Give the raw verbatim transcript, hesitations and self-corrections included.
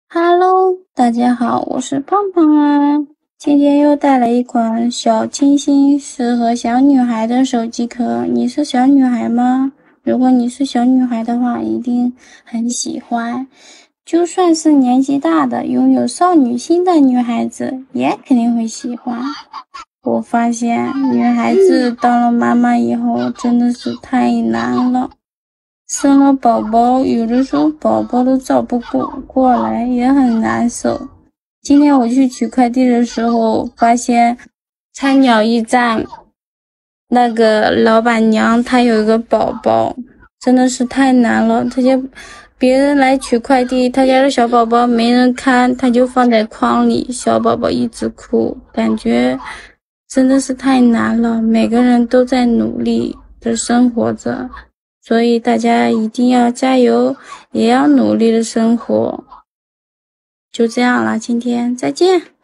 Hello，大家好，我是胖胖啊。今天又带了一款小清新、适合小女孩的手机壳。你是小女孩吗？如果你是小女孩的话，一定很喜欢。就算是年纪大的，拥有少女心的女孩子，也肯定会喜欢。我发现女孩子当了妈妈以后，真的是太难了。生了宝宝，有的时候宝宝都照不过过来，也很难受。今天我去取快递的时候，发现菜鸟驿站那个老板娘她有一个宝宝，真的是太难了。她家别人来取快递，她家的小宝宝没人看，她就放在筐里，小宝宝一直哭，感觉真的是太难了。每个人都在努力的生活着。所以大家一定要加油，也要努力的生活。就这样了，今天再见。